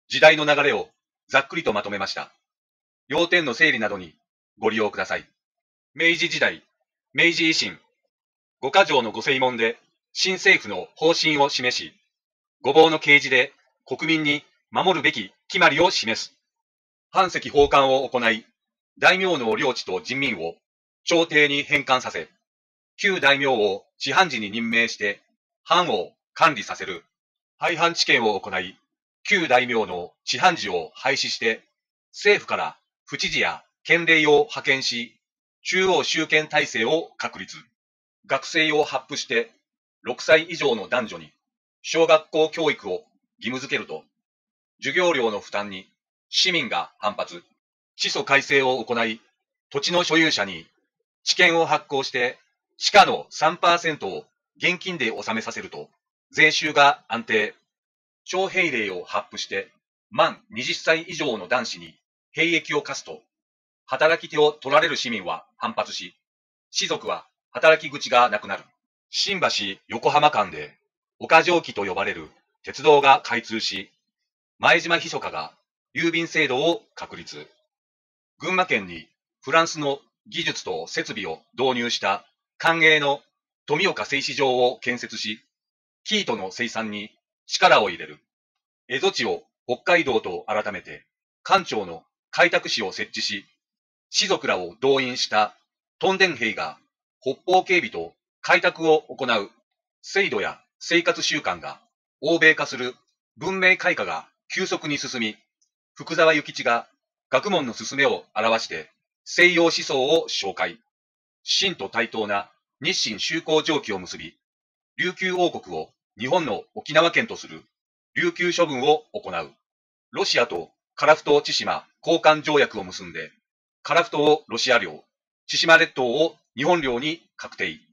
時代の流れをざっくりとまとめました。要点の整理などにご利用ください。明治時代、明治維新、五箇条の御正門で新政府の方針を示し、御坊の啓示で国民に守るべき決まりを示す。藩籍奉還を行い、大名の領地と人民を朝廷に返還させ、旧大名を知藩事に任命して藩を管理させる。廃藩置県を行い、旧大名の知藩事を廃止して、政府から府知事や県令を派遣し、中央集権体制を確立。学生を発布して、6歳以上の男女に小学校教育を義務付けると、授業料の負担に市民が反発。地租改正を行い、土地の所有者に地権を発行して、地価の 3% を現金で納めさせると、税収が安定。徴兵令を発布して、満20歳以上の男子に兵役を課すと、働き手を取られる市民は反発し、士族は働き口がなくなる。新橋横浜間で、岡城期と呼ばれる鉄道が開通し、前島密かが郵便制度を確立。群馬県にフランスの技術と設備を導入した官営の富岡製糸場を建設し、生糸の生産に力を入れる。蝦夷地を北海道と改めて、官庁の開拓使を設置し、士族らを動員した屯田兵が北方警備と開拓を行う。制度や生活習慣が欧米化する。文明開化が急速に進み、福沢諭吉が学問の進めを表して西洋思想を紹介。清と対等な日清修好条規を結び、琉球王国を日本の沖縄県とする琉球処分を行う。ロシアと樺太千島交換条約を結んで、樺太をロシア領、千島列島を日本領に確定。